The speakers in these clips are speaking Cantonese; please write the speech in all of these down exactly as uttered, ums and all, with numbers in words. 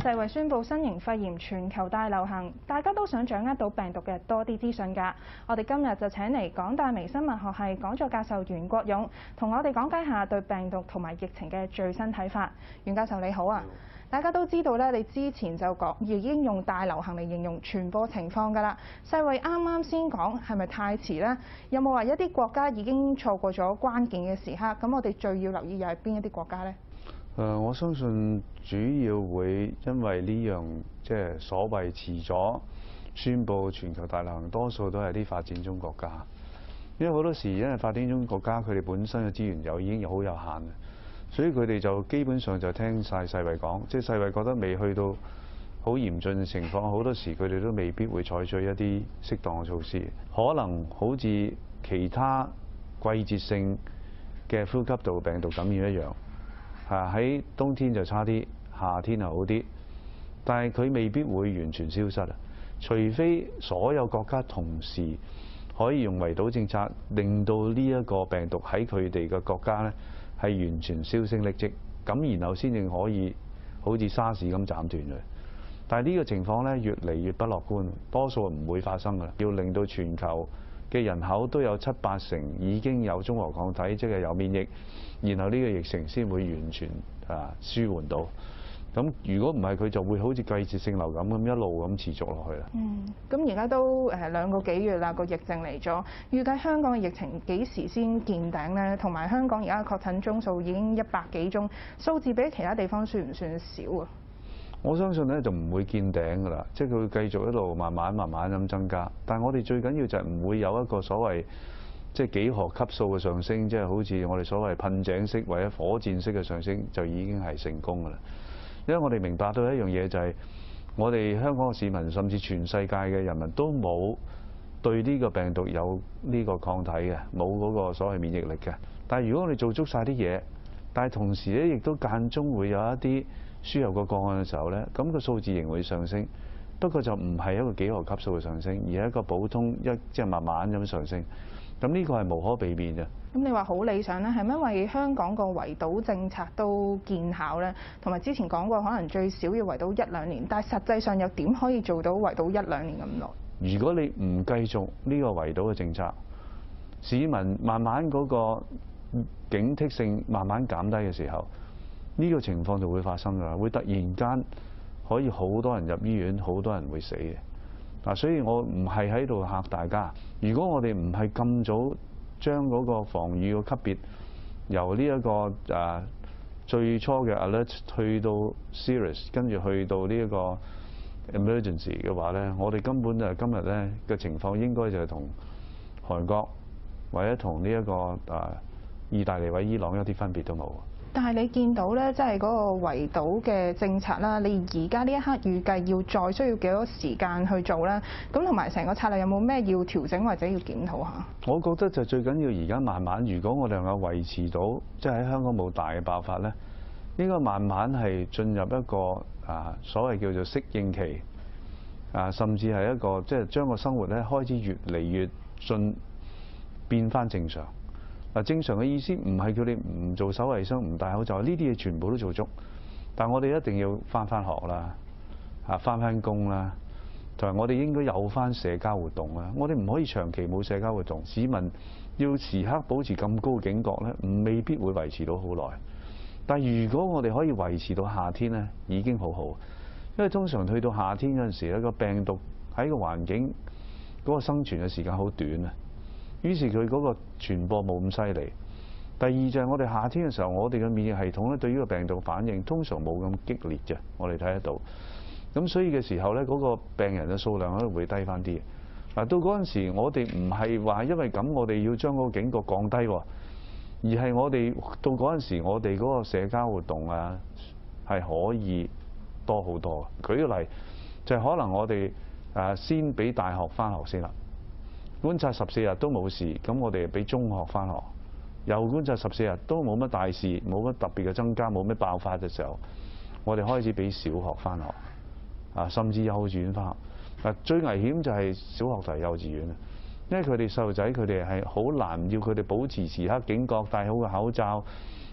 世衛宣布新型肺炎全球大流行，大家都想掌握到病毒嘅多啲資訊㗎。我哋今日就請嚟港大微生物學系講座教授袁國勇，同我哋講解下對病毒同埋疫情嘅最新睇法。袁教授你好啊！大家都知道咧，你之前就講已經用大流行嚟形容傳播情況㗎啦。世衛啱啱先講，係咪太遲咧？有冇話一啲國家已經錯過咗關鍵嘅時刻？咁我哋最要留意又係邊一啲國家咧？ 誒，我相信主要會因為呢樣即係所謂遲咗宣佈全球大流行，多數都係啲發展中國家，因為好多時因為發展中國家佢哋本身嘅資源又已經好有限，所以佢哋就基本上就聽晒世衛講，即係世衛覺得未去到好嚴峻嘅情況，好多時佢哋都未必會採取一啲適當嘅措施，可能好似其他季節性嘅呼吸道病毒感染一樣。啊！喺冬天就差啲，夏天就好啲，但係佢未必會完全消失啊！除非所有國家同時可以用圍堵政策，令到呢一個病毒喺佢哋嘅國家咧係完全銷聲匿跡，咁然後先至可以好似沙士咁斬斷佢。但係呢個情況咧越嚟越不樂觀，多數唔會發生㗎啦。要令到全球嘅人口都有七八成已經有中和抗體，即係有免疫，然後呢個疫情先會完全啊舒緩到。咁如果唔係，佢就會好似季節性流感咁一路咁持續落去啦。嗯， 咁而家都誒兩個幾月啦，個疫症嚟咗，預計香港嘅疫情幾時先見頂咧？同埋香港而家確診宗數已經一百幾宗，數字比其他地方算唔算少啊？ 我相信咧就唔會見頂㗎啦，即係佢會繼續一路慢慢慢慢咁增加。但係我哋最緊要就係唔會有一個所謂即係幾何級數嘅上升，即係好似我哋所謂噴井式或者火箭式嘅上升就已經係成功㗎啦。因為我哋明白到一樣嘢就係我哋香港嘅市民甚至全世界嘅人民都冇對呢個病毒有呢個抗體嘅，冇嗰個所謂免疫力嘅。但係如果我哋做足晒啲嘢，但係同時咧亦都間中會有一啲輸入個個案嘅時候咧，咁個數字仍會上升，不過就唔係一個幾何級數嘅上升，而係一個普通一即係慢慢咁上升。咁呢個係無可避免嘅。 咁你話好理想咧，係咪因為香港個圍堵政策都見效咧？同埋之前講過，可能最少要圍堵一兩年，但係實際上又點可以做到圍堵一兩年咁耐？ 如果你唔繼續呢個圍堵嘅政策，市民慢慢嗰個警惕性慢慢減低嘅時候，呢個情況就會發生㗎啦，會突然間可以好多人入醫院，好多人會死嘅。嗱，所以我唔係喺度嚇大家。如果我哋唔係咁早將嗰個防禦個級別由呢一個誒最初嘅 alert 去到 serious， 跟住去到呢一個 emergency 嘅話咧，我哋根本就係今日咧嘅情況應該就係同韓國或者同呢一個誒意大利或者伊朗一啲分別都冇。 但係你見到咧，即係嗰個圍堵嘅政策啦，你而家呢一刻預計要再需要幾多時間去做咧？咁同埋成個策略有冇咩要調整或者要檢討下？ 我覺得就最緊要而家慢慢，如果我哋能夠維持到，即係喺香港冇大嘅爆發咧，應該慢慢係進入一個啊所謂叫做適應期啊，甚至係一個即係將個生活咧開始越嚟越進變翻正常。嗱，正常嘅意思唔係叫你唔做手衞生、唔戴口罩，呢啲嘢全部都做足。但我哋一定要翻返學啦，啊翻返工啦，同埋我哋應該有翻社交活動啦。我哋唔可以長期冇社交活動，市民要時刻保持咁高警覺咧，唔未必會維持到好耐。但係如果我哋可以維持到夏天咧，已經好好，因為通常去到夏天嗰陣時咧，個病毒喺個環境嗰個生存嘅時間好短啊。於是佢嗰個傳播冇咁犀利。第二就係我哋夏天嘅時候，我哋嘅免疫系統咧對於個病毒反應通常冇咁激烈嘅，我哋睇得到。咁所以嘅時候咧，嗰個病人嘅數量咧會低翻啲。嗱，到嗰陣時，我哋唔係話因為咁，我哋要將嗰個警覺降低喎，而係我哋到嗰陣時，我哋嗰個社交活動啊係可以多好多。舉個例，就係可能我哋誒先俾大學翻學先啦。觀察十四日都冇事，咁我哋俾中學翻學，又觀察十四日都冇乜大事，冇乜特別嘅增加，冇乜爆發嘅時候，我哋開始俾小學翻學，啊，甚至幼稚園翻學。嗱，最危險就係小學同幼稚園啊，因為佢哋細路仔佢哋係好難要佢哋保持時刻警覺，戴好個口罩，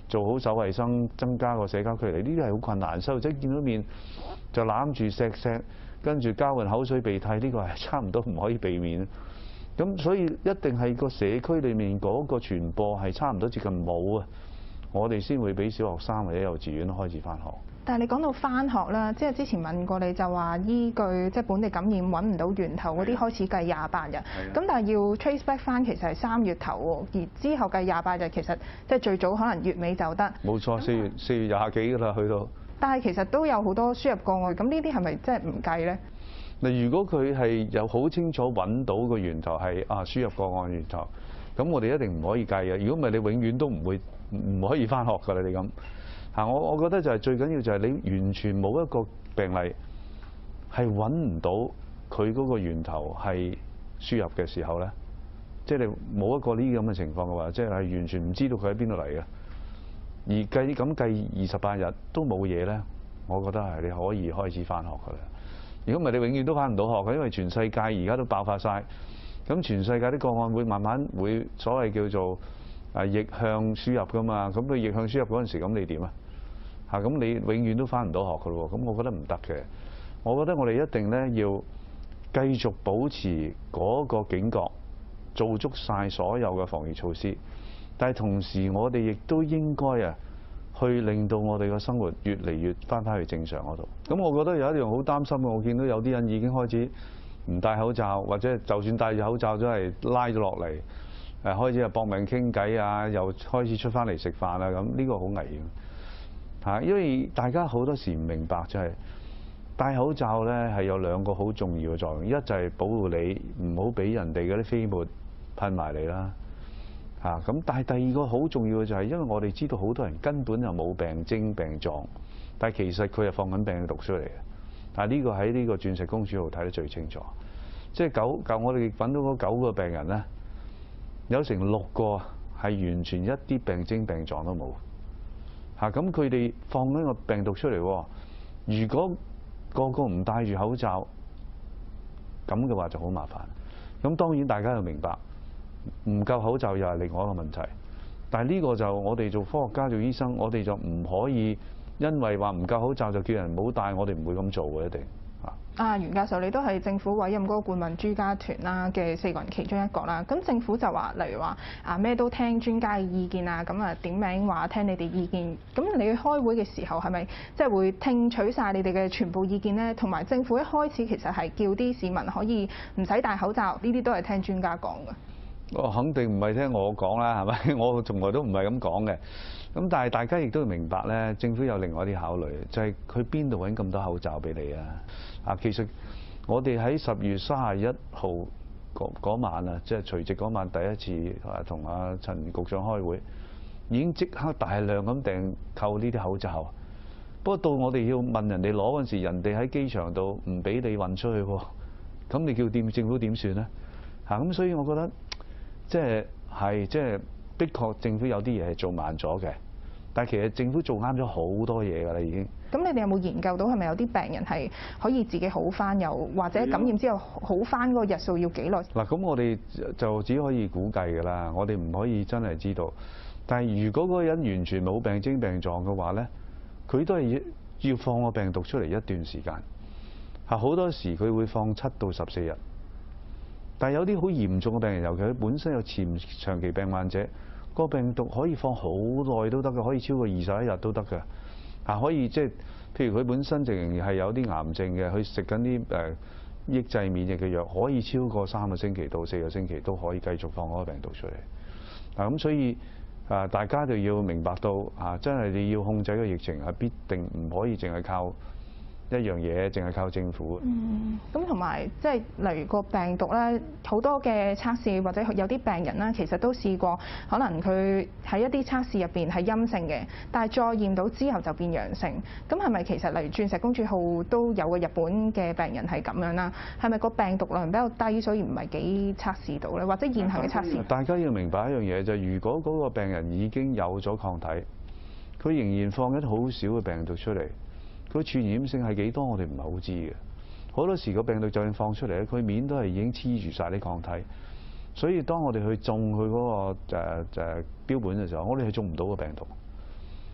做好手衞生，增加個社交距離，呢啲係好困難。細路仔見到面就攬住錫錫，跟住交換口水鼻涕，呢個係差唔多唔可以避免。咁所以一定係個社區裡面嗰個傳播係差唔多接近冇啊，我哋先會俾小學生或者幼稚園開始返學。 但係你講到返學啦，即係之前問過你就話依據即係本地感染揾唔到源頭嗰啲開始計廿八日，咁但係要 trace back 翻其實係三月頭喎，而之後計廿八日其實即係最早可能月尾就得。 冇錯，四月四月廿幾㗎啦，去到。 但係其實都有好多輸入個案，咁呢啲係咪即係唔計咧？ 嗱，如果佢係有好清楚揾到個源頭係啊輸入個案源頭，咁我哋一定唔可以計嘅。如果唔係，你永遠都唔會唔可以返學㗎啦。你咁嚇，我我覺得就係最緊要就係你完全冇一個病例係揾唔到佢嗰個源頭係輸入嘅時候咧，即係你冇一個呢啲咁嘅情況嘅話，即係係完全唔知道佢喺邊度嚟嘅。而計咁計二十八日都冇嘢咧，我覺得係你可以開始返學㗎啦。如果唔係，你永遠都返唔到學嘅，因為全世界而家都爆發晒。咁全世界啲個案會慢慢會所謂叫做啊逆向輸入㗎嘛。咁佢逆向輸入嗰陣時，咁你點啊？嚇，咁你永遠都返唔到學㗎咯喎。咁我覺得唔得嘅。我覺得我哋一定咧要繼續保持嗰個警覺，做足晒所有嘅防疫措施。但係同時，我哋亦都應該啊，去令到我哋嘅生活越嚟越翻返去正常嗰度。咁我覺得有一樣好擔心嘅，我見到有啲人已經開始唔戴口罩，或者就算戴住口罩都係拉咗落嚟，誒開始係搏命傾偈啊，又開始出翻嚟食飯啊，咁呢個好危險嚇。因為大家好多時唔明白就係戴口罩咧係有兩個好重要嘅作用，一就係保護你唔好俾人哋嗰啲飛沫噴埋嚟啦。嚇咁，但係第二個好重要嘅就係，因為我哋知道好多人根本就冇病徵病狀，但係其實佢係放緊病毒出嚟嘅。但係呢個喺呢個鑽石公主號睇得最清楚，即係九舊我哋揾到嗰九個病人咧，有成六個係完全一啲病徵病狀都冇。嚇咁佢哋放緊個病毒出嚟喎，如果個個唔戴住口罩，咁嘅話就好麻煩。咁當然大家要明白。唔夠口罩又係另外一個問題，但係呢個就我哋做科學家做醫生，我哋就唔可以因為話唔夠口罩就叫人唔好戴，我哋唔會咁做嘅一定。啊， 袁教授，你都係政府委任嗰個顧問專家團啦嘅四個人其中一個啦。咁政府就話，例如話啊咩都聽專家嘅意見啊，咁啊點名話聽你哋意見。咁你去開會嘅時候係咪即係會聽取晒你哋嘅全部意見呢？同埋政府一開始其實係叫啲市民可以唔使戴口罩，呢啲都係聽專家講嘅。 我肯定唔係聽我講啦，係咪？我從來都唔係咁講嘅。咁但係大家亦都要明白咧，政府有另外啲考慮，就係佢邊度揾咁多口罩俾你啊？啊，其實我哋喺十月三十一號嗰晚啊，即係除夕嗰晚第一次啊同阿陳局長開會，已經即刻大量咁訂購呢啲口罩。不過到我哋要問人哋攞嗰陣時，人哋喺機場度唔俾你運出去喎，咁你叫點政府點算咧？嚇咁，所以我覺得。即係係即係，的確政府有啲嘢係做慢咗嘅，但係其實政府做啱咗好多嘢㗎啦，已經。咁你哋有冇研究到係咪有啲病人係可以自己好翻，又或者感染之後好翻嗰個日數要幾耐？嗱，咁我哋就只可以估計㗎啦，我哋唔可以真係知道。但係如果嗰個人完全冇病徵病狀嘅話咧，佢都係要放個病毒出嚟一段時間。係好多時佢會放七到十四日。但係有啲好嚴重嘅病人，尤其佢本身有潛長期病患者，個病毒可以放好耐都得嘅，可以超過二十一日都得嘅。啊，可以即係譬如佢本身仍然係有啲癌症嘅，佢食緊啲誒抑制免疫嘅藥，可以超過三個星期到四個星期都可以繼續放嗰個病毒出嚟。啊，咁所以啊，大家就要明白到啊，真係你要控制個疫情係必定唔可以淨係靠一樣嘢，淨係靠政府。 嗯，咁同埋即係例如個病毒咧，好多嘅測試或者有啲病人咧，其實都試過，可能佢喺一啲測試入邊係陰性嘅，但係再驗到之後就變陽性。咁係咪其實例如鑽石公主號都有個日本嘅病人係咁樣啦？係咪個病毒量比較低，所以唔係幾測試到咧？或者現行嘅測試？ 大家要明白一樣嘢就係，如果嗰個病人已經有咗抗體，佢仍然放一好少嘅病毒出嚟。佢傳染性係幾多？我哋唔係好知嘅。好多時個病毒就算放出嚟咧，佢面都係已經黐住晒啲抗體。所以當我哋去種佢嗰個誒誒標本嘅時候，我哋係種唔到個病毒。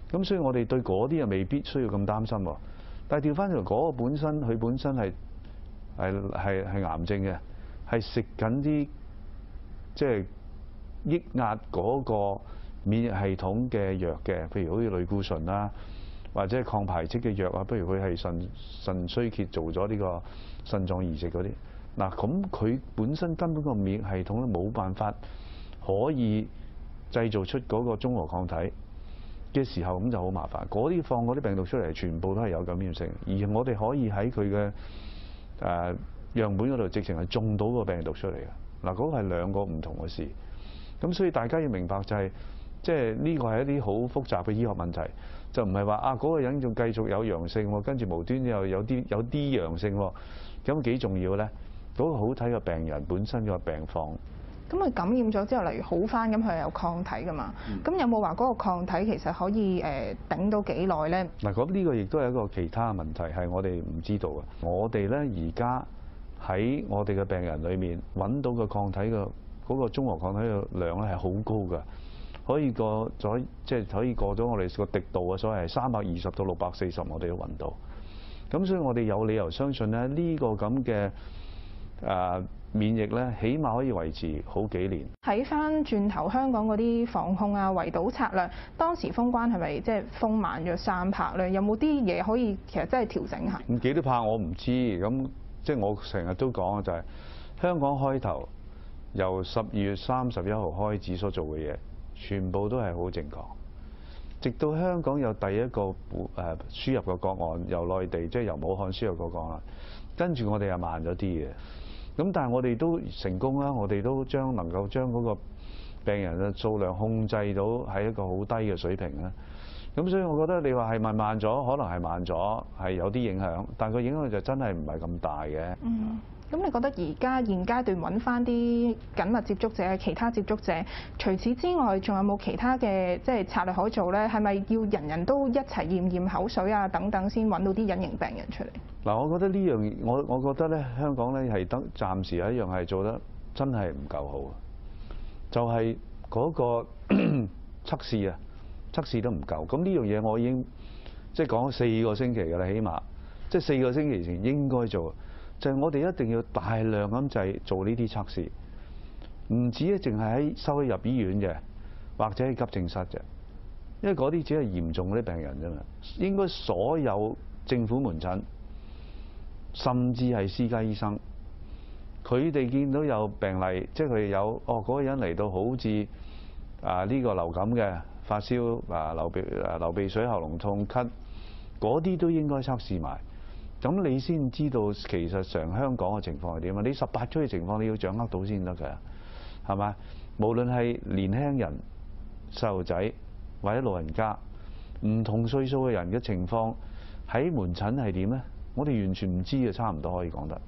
咁所以我哋對嗰啲又未必需要咁擔心喎。但係調翻轉嗰個本身佢本身係係係係癌症嘅，係食緊啲即係抑壓嗰個免疫系統嘅藥嘅，譬如好似類固醇啦，或者係抗排斥嘅藥啊，不如佢係腎腎衰竭做咗呢個腎臟移植嗰啲。嗱，咁佢本身根本個免疫系統咧冇辦法可以製造出嗰個中和抗體嘅時候，咁就好麻煩。嗰啲放嗰啲病毒出嚟，全部都係有感染性，而我哋可以喺佢嘅誒樣本嗰度直情係種到個病毒出嚟嘅。嗱，嗰個係兩個唔同嘅事。咁所以大家要明白就係、是，即係呢個係一啲好複雜嘅醫學問題，就唔係話啊嗰、那個人仲繼續有陽性，跟住無端又有啲有啲陽性，咁幾重要咧？嗰、那個好睇嘅病人本身個病況。 咁佢感染咗之後，例如好返，咁佢係有抗體㗎嘛？咁、嗯、有冇話嗰個抗體其實可以誒頂到幾耐咧？ 嗱，咁呢個亦都係一個其他嘅問題，係我哋唔知道嘅。我哋咧而家喺我哋嘅病人裏面揾到嘅抗體嘅嗰個中和抗體嘅量咧係好高㗎，可以過咗即係可以過咗我哋個滴度嘅，所謂係三百二十到六百四十，我哋都揾到。咁所以我哋有理由相信咧，呢個咁嘅誒免疫咧，起碼可以維持好幾年。 睇翻轉頭香港嗰啲防控啊、圍堵策略，當時封關係咪即係封慢咗三拍咧？有冇啲嘢可以其實真係調整下？ 唔幾多拍我唔知，咁即係我成日都講嘅就係、是、香港開頭由十二月三十一號開始所做嘅嘢，全部都係好正確。直到香港有第一個誒輸入嘅個案，由內地即係由武漢輸入個個案，跟住我哋又慢咗啲嘅。咁但係我哋都成功啦，我哋都將能夠將嗰個病人嘅數量控制到喺一個好低嘅水平啦。咁所以我覺得你話係咪慢咗，可能係慢咗，係有啲影響，但係個影響就真係唔係咁大嘅。 嗯。咁你覺得而家現階段揾翻啲緊密接觸者、其他接觸者，除此之外，仲有冇其他嘅即係策略可以做咧？係咪要人人都一齊驗驗口水啊等等，先揾到啲隱形病人出嚟？嗱， 我覺得呢樣，我我覺得咧，香港咧係得暫時有一樣係做得真係唔夠好，就係、是、嗰個測試啊，測試都唔夠。咁呢樣嘢我已經即係講咗四個星期㗎啦，起碼即係四個星期前應該做。就係我哋一定要大量咁就係做呢啲測試，唔止咧，淨係喺收入醫院嘅，或者喺急症室嘅，因為嗰啲只係嚴重嗰啲病人啫嘛。應該所有政府門診，甚至係私家醫生，佢哋見到有病例，即係佢哋有哦嗰個人嚟到好似啊呢個流感嘅發燒啊流鼻啊流鼻水、喉嚨痛、咳，嗰啲都應該測試埋。咁你先知道其實上香港嘅情況係點啊？你十八區嘅情況你要掌握到先得㗎，係咪？無論係年輕人、細路仔或者老人家，唔同歲數嘅人嘅情況喺門診係點咧？我哋完全唔知嘅，差唔多可以講得。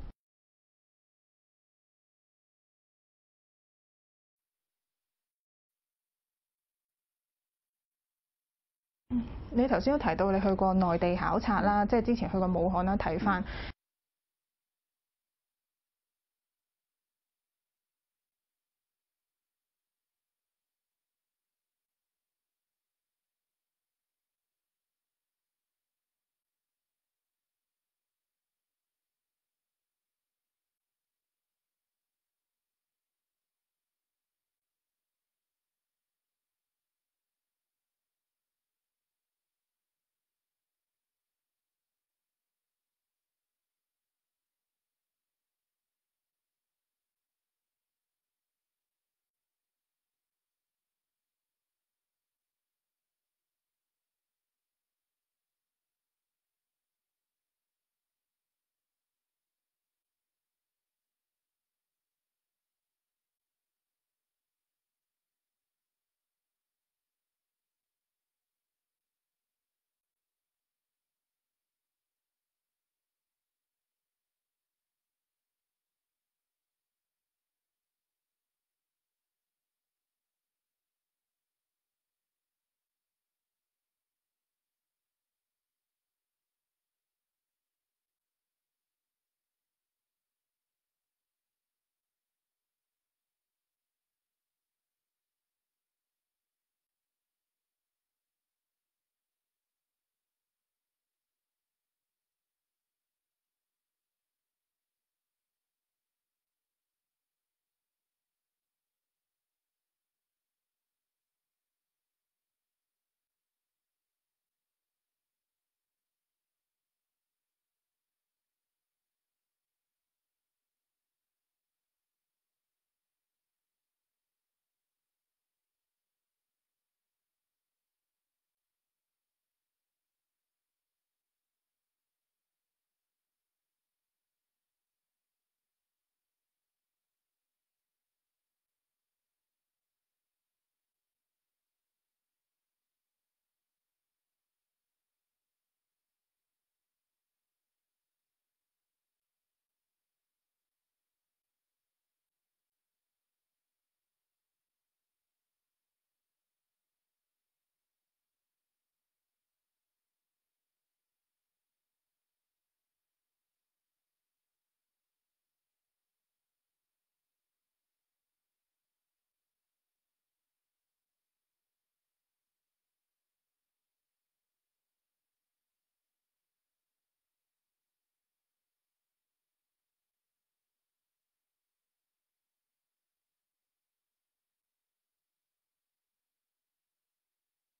你頭先都提到你去過內地考察啦，即係之前去過武漢啦，睇翻。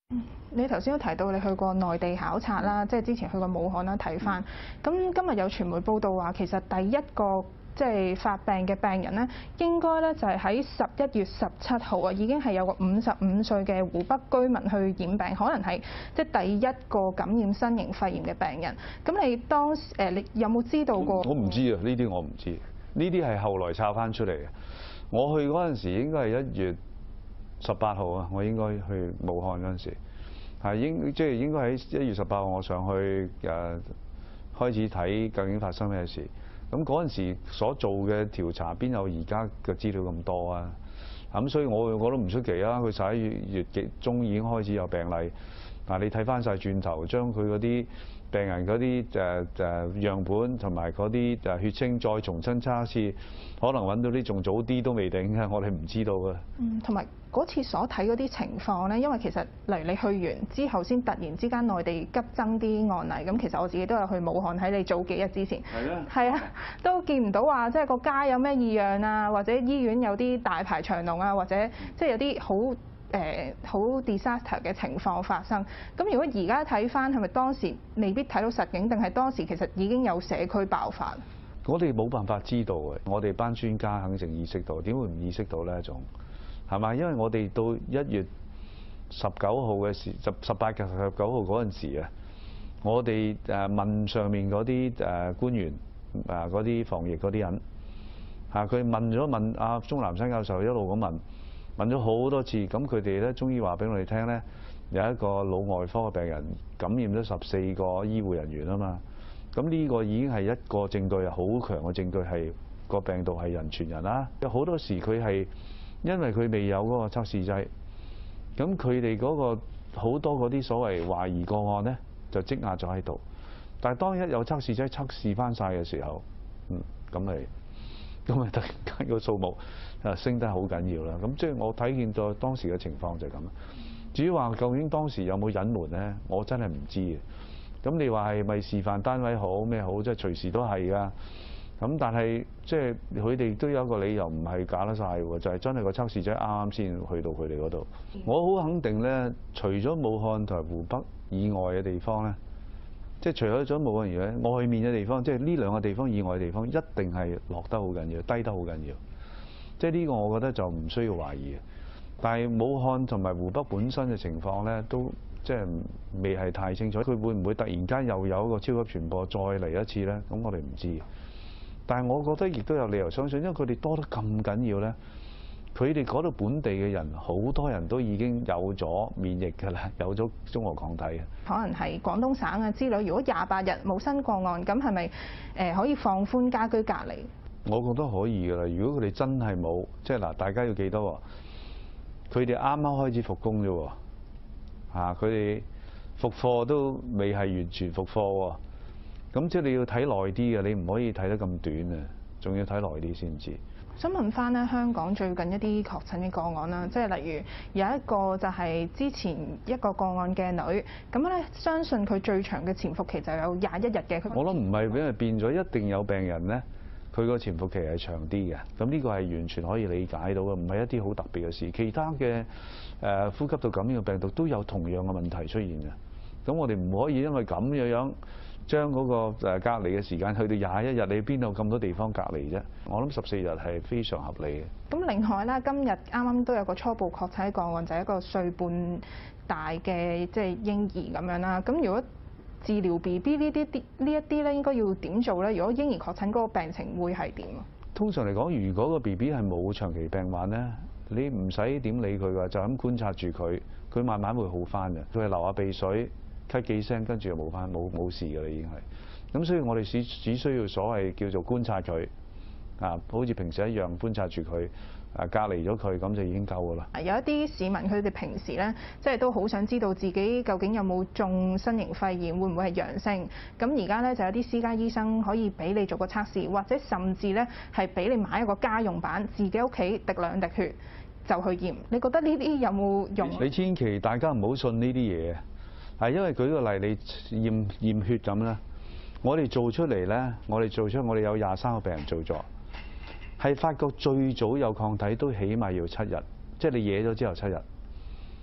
你頭先都提到你去過內地考察啦，即係之前去過武漢啦，睇翻。咁今日有傳媒報道話，其實第一個即係發病嘅病人咧，應該咧就係喺十一月十七號啊，已經係有個五十五歲嘅湖北居民去染病，可能係即係第一個感染新型肺炎嘅病人。咁你當時誒，你有冇知道過？ 我唔知啊，呢啲我唔知，呢啲係後來抄翻出嚟嘅。我去嗰陣時應該係一月十八號啊，我應該去武漢嗰陣時，係應即係應該喺一月十八號我上去誒開始睇究竟發生咩事。咁嗰陣時所做嘅調查邊有而家嘅資料咁多啊？咁所以我我都唔出奇啊！佢十一月月中已經開始有病例，但係你睇翻晒轉頭，將佢嗰啲病人嗰啲誒誒樣本同埋嗰啲誒血清再重新測試，可能揾到啲仲早啲都未定嘅，我哋唔知道嘅。 嗯，同埋嗰次所睇嗰啲情況咧，因為其實例如你去完之後先突然之間內地急增啲案例，咁其實我自己都有去武漢喺你早幾日之前。係啊。係啊，都見唔到話即係個街有咩異樣啊，或者醫院有啲大排長龍啊，或者即係有啲好誒好 disaster 嘅情況發生。咁如果而家睇翻係咪當時未必睇到實景，定係當時其實已經有社區爆發？ 我哋冇辦法知道嘅，我哋班專家肯定意識到，點會唔意識到呢？仲係嘛？因為我哋到一月十九號嘅時，十十八及十九號嗰陣時啊，我哋誒問上面嗰啲誒官員啊，嗰啲防疫嗰啲人嚇，佢問咗問阿鍾南山教授一路咁問。問咗好多次，咁佢哋咧終於話俾我哋聽咧，有一個腦外科嘅病人感染咗十四個醫護人員啊嘛，咁呢個已經係一個證據，好強嘅證據係個病毒係人傳人啦。有好多時佢係因為佢未有嗰個測試劑，咁佢哋嗰個好多嗰啲所謂懷疑個案咧就積壓咗喺度，但係當一有測試劑測試翻晒嘅時候，嗯，咁咪咁咪突然間個數目啊升得好緊要啦，咁即係我睇見到當時嘅情況就係咁。至於話究竟當時有冇隱瞞咧，我真係唔知嘅。咁你話係咪示範單位好咩好，即係隨時都係㗎。咁但係即係佢哋都有一個理由唔係假得晒喎，就係真係個測試者啱啱先去到佢哋嗰度。我好肯定咧，除咗武漢同埋湖北以外嘅地方咧，即係除咗咗武漢以外，外面嘅地方，即係呢兩個地方以外嘅地方，一定係落得好緊要，低得好緊要。即係呢個我覺得就唔需要懷疑嘅。但係武漢同埋湖北本身嘅情況咧，都即係未係太清楚。佢會唔會突然間又有一個超級傳播再嚟一次咧？咁我哋唔知。但係我覺得亦都有理由相信，因為佢哋多得咁緊要咧，佢哋嗰度本地嘅人好多人都已經有咗免疫㗎啦，有咗中和抗體嘅。可能係廣東省啊之類，如果廿八日冇新個案，咁係咪誒可以放寬家居隔離？我覺得可以㗎啦。如果佢哋真係冇，即係嗱，大家要記得喎，佢哋啱啱開始復工啫喎，嚇佢哋復課都未係完全復課喎。咁即係你要睇耐啲嘅，你唔可以睇得咁短啊，仲要睇耐啲先知。想問翻咧，香港最近一啲確診嘅個案啦，即係例如有一個就係之前一個個案嘅女，咁咧相信佢最長嘅潛伏期就有廿一日嘅。我諗唔係因為變咗，一定有病人咧，佢個潛伏期係長啲嘅。咁呢個係完全可以理解到嘅，唔係一啲好特別嘅事。其他嘅誒呼吸道感染嘅病毒都有同樣嘅問題出現嘅。咁我哋唔可以因為咁樣樣將嗰個誒隔離嘅時間去到廿一日，你邊度咁多地方隔離啫？我諗十四日係非常合理嘅。咁另外咧，今日啱啱都有個初步確診個案，就係一個歲半大嘅即係嬰兒咁樣啦。咁如果治療 B B 呢啲啲呢一啲咧，應該要點做咧？如果嬰兒確診嗰個病情會係點啊？通常嚟講，如果個 B B 係冇長期病患咧，你唔使點理佢㗎，就咁觀察住佢，佢慢慢會好翻嘅。佢係流下鼻水，咳幾聲，跟住就冇翻冇冇事㗎啦，已經係。咁所以我哋只只需要所謂叫做觀察佢，啊，好似平時一樣觀察住佢，啊隔離咗佢，咁就已經夠㗎啦。有一啲市民佢哋平時咧，即係都好想知道自己究竟有冇中新型肺炎，會唔會係陽性？咁而家咧就有啲私家醫生可以俾你做個測試，或者甚至咧係俾你買一個家用版，自己屋企滴兩滴血就去驗。你覺得呢啲有冇用？你千祈大家唔好信呢啲嘢。係因為舉個例，你驗驗血咁啦，我哋做出嚟咧，我哋做出我哋有廿三個病人做咗，係發覺最早有抗體都起碼要七日，即係你惹咗之後七日，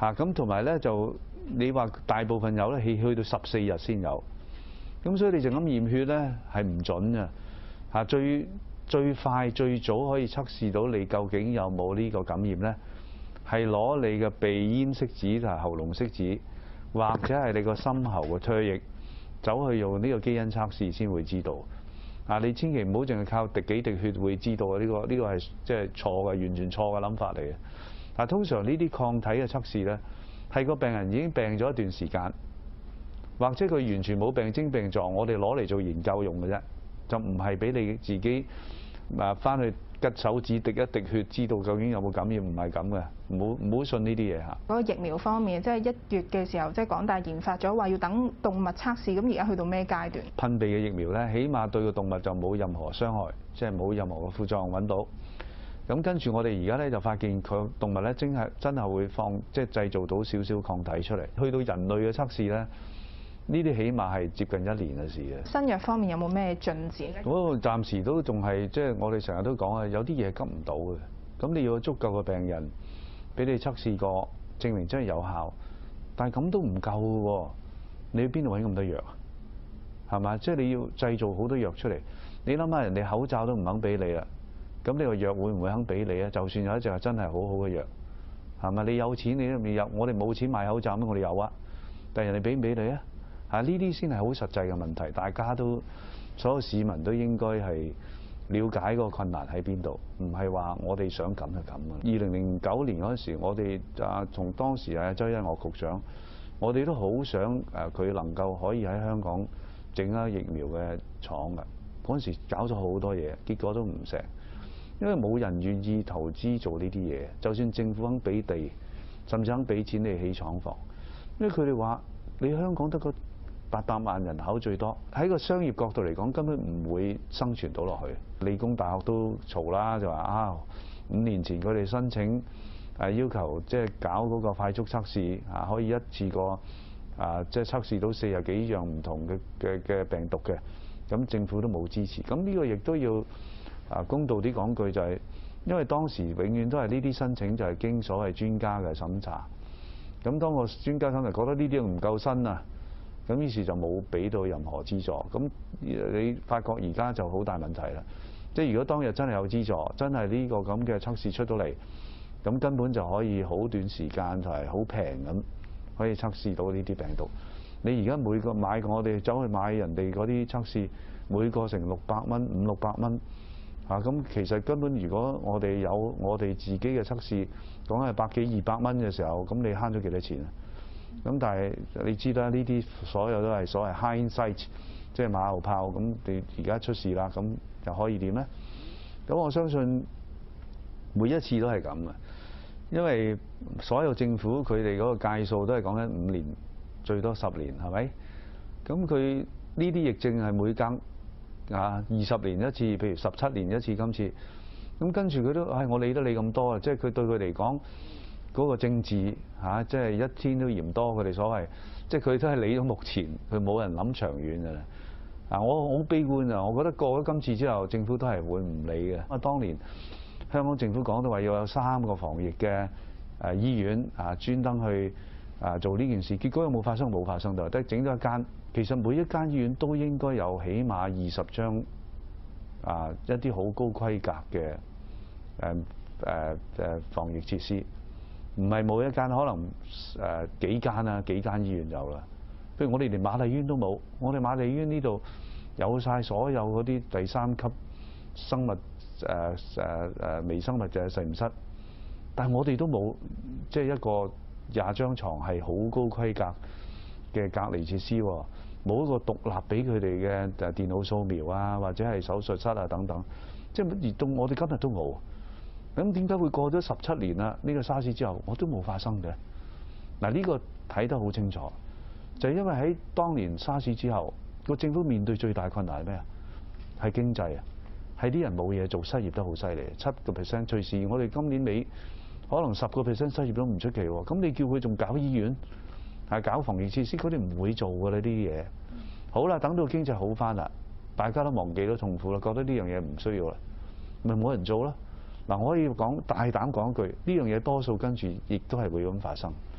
嚇，咁同埋咧就你話大部分有咧，去去到十四日先有。咁所以你就咁驗血咧係唔準嘅嚇，最最快最早可以測試到你究竟有冇呢個感染咧，係攞你嘅鼻咽拭子同埋喉嚨拭子，或者係你個深喉嘅唾液，走去用呢個基因測試先會知道。啊，你千祈唔好淨係靠滴幾滴血會知道啊！呢個呢個係即係錯嘅，完全錯嘅諗法嚟嘅。但通常呢啲抗體嘅測試咧，係個病人已經病咗一段時間，或者佢完全冇病徵病狀，我哋攞嚟做研究用嘅啫，就唔係俾你自己啊翻去拮手指滴一滴血，知道究竟有冇感染，唔係咁嘅，唔好唔好信呢啲嘢嚇。 嗰個疫苗方面，即係一月嘅時候，即係港大研發咗話要等動物測試，咁而家去到咩階段？ 噴鼻嘅疫苗咧，起碼對個動物就冇任何傷害，即係冇任何嘅副作用揾到。咁跟住我哋而家咧就發現佢動物咧真係真係會放即係製造到少少抗體出嚟，去到人類嘅測試咧。呢啲起碼係接近一年嘅事嘅。 新藥方面有冇咩進展咧？ 我暫時都仲係即係我哋成日都講啊，有啲嘢急唔到嘅。咁你要有足夠嘅病人俾你測試過，證明真係有效。但係咁都唔夠嘅喎，你去邊度揾咁多藥啊？係嘛？即係你要製造好多藥出嚟。你諗下，人哋口罩都唔肯俾你啦，咁你個藥會唔會肯俾你啊？就算有一隻係真係好好嘅藥，係咪？你有錢你都未有，我哋冇錢買口罩咩？我哋有啊，但係人哋俾唔俾你啊？啊！呢啲先係好實際嘅問題，大家都所有市民都應該係了解個困難喺邊度，唔係話我哋想咁就咁啊！二零零九年嗰陣時，我哋啊同當時啊周一嶽局長，我哋都好想誒佢能夠可以喺香港整一疫苗嘅廠㗎。嗰陣時搞咗好多嘢，結果都唔成，因為冇人願意投資做呢啲嘢。就算政府肯俾地，甚至肯俾錢你起廠房，因為佢哋話你香港得個八百萬人口最多，喺個商業角度嚟講，根本唔會生存到落去。理工大學都嘈啦，就話啊，五年前佢哋申請誒要求即係搞嗰個快速測試啊，可以一次過啊即係測試到四十幾樣唔同嘅嘅嘅病毒嘅，咁政府都冇支持。咁呢個亦都要啊公道啲講句，就係因為當時永遠都係呢啲申請就係經所謂專家嘅審查。咁當個專家審查覺得呢啲唔夠新啊，咁於是就冇俾到任何資助。咁你發覺而家就好大問題啦。即係如果當日真係有資助，真係呢個咁嘅測試出到嚟，咁根本就可以好短時間同埋好平咁可以測試到呢啲病毒。你而家每個買我哋走去買人哋嗰啲測試，每個成六百蚊、五六百蚊嚇。咁其實根本如果我哋有我哋自己嘅測試，講係百幾二百蚊嘅時候，咁你慳咗幾多錢啊？咁但係你知啦，呢啲所有都係所謂 hindsight，即係馬後炮。咁你而家出事啦，咁又可以點咧？咁我相信每一次都係咁嘅，因為所有政府佢哋嗰個屆數都係講緊五年，最多十年，係咪？咁佢呢啲疫症係每隔啊二十年一次，譬如十七年一次，今次咁跟住佢都唉、哎，我理得你咁多啊！即係佢對佢嚟講。嗰個政治嚇、啊，即係一天都嫌多，佢哋所謂，即係佢都係理咗目前，佢冇人諗長遠㗎啦。啊，我好悲觀啊！我覺得過咗今次之後，政府都係會唔理嘅。啊，當年香港政府講到話要有三個防疫嘅誒醫院啊，專登去啊做呢件事，結果有冇發生？冇發生到，得整咗一間。其實每一間醫院都應該有起碼二十張啊一啲好高規格嘅誒誒誒防疫設施。唔係冇一間，可能誒幾間啊，幾間醫院有啦。譬如我哋連瑪麗醫院都冇，我哋瑪麗醫院呢度有晒所有嗰啲第三級生物誒誒誒微生物嘅實驗室，但係我哋都冇即係一個廿張床係好高規格嘅隔離設施喎，冇一個獨立俾佢哋嘅誒電腦掃描啊，或者係手術室啊等等，即係而到我哋今日都冇。咁點解會過咗十七年啦？呢個沙士之後，我都冇發生嘅。嗱，呢個睇得好清楚，就係因為喺當年沙士之後，個政府面對最大困難係咩啊？係經濟啊，係啲人冇嘢做，失業得好犀利，七個 percent 隨時。我哋今年尾可能十個 percent 失業都唔出奇喎。咁你叫佢仲搞醫院，係搞防疫設施，佢哋唔會做㗎啦呢啲嘢。好啦，等到經濟好翻啦，大家都忘記咗痛苦啦，覺得呢樣嘢唔需要啦，咪冇人做啦。嗱，我可以講大膽講句，呢樣嘢多數跟住亦都係會咁發生。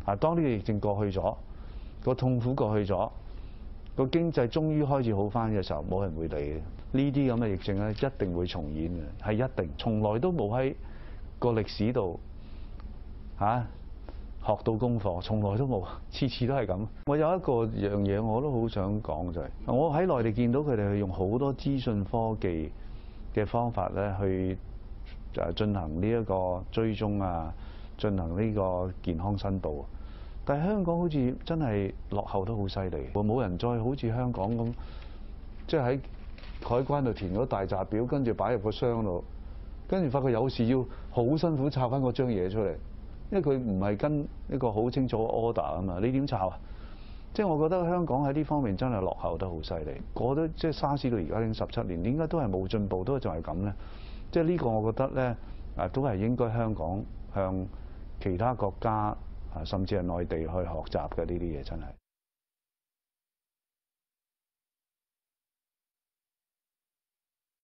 啊，當呢個疫症過去咗，個痛苦過去咗，個經濟終於開始好返嘅時候，冇人會理嘅。呢啲咁嘅疫症咧，一定會重演嘅，係一定，從來都冇喺個歷史度嚇、啊、學到功課，從來都冇，次次都係咁。我有一個樣嘢我都好想講就係、是，我喺內地見到佢哋用好多資訊科技嘅方法咧，去誒進行呢一個追蹤啊，進行呢個健康申報。但係香港好似真係落後得好犀利，冇人再好似香港咁，即係喺海關度填咗大紮表，跟住擺入個箱度，跟住發覺有事要好辛苦抄翻嗰張嘢出嚟，因為佢唔係跟一個好清楚嘅 order 啊嘛，你點抄啊？即係我覺得香港喺呢方面真係落後得好犀利。過咗即係沙士到而家已經十七年，點解都係冇進步，都仲係咁咧？即係呢個我覺得咧，啊都係應該香港向其他國家啊，甚至係內地去學習嘅呢啲嘢真係。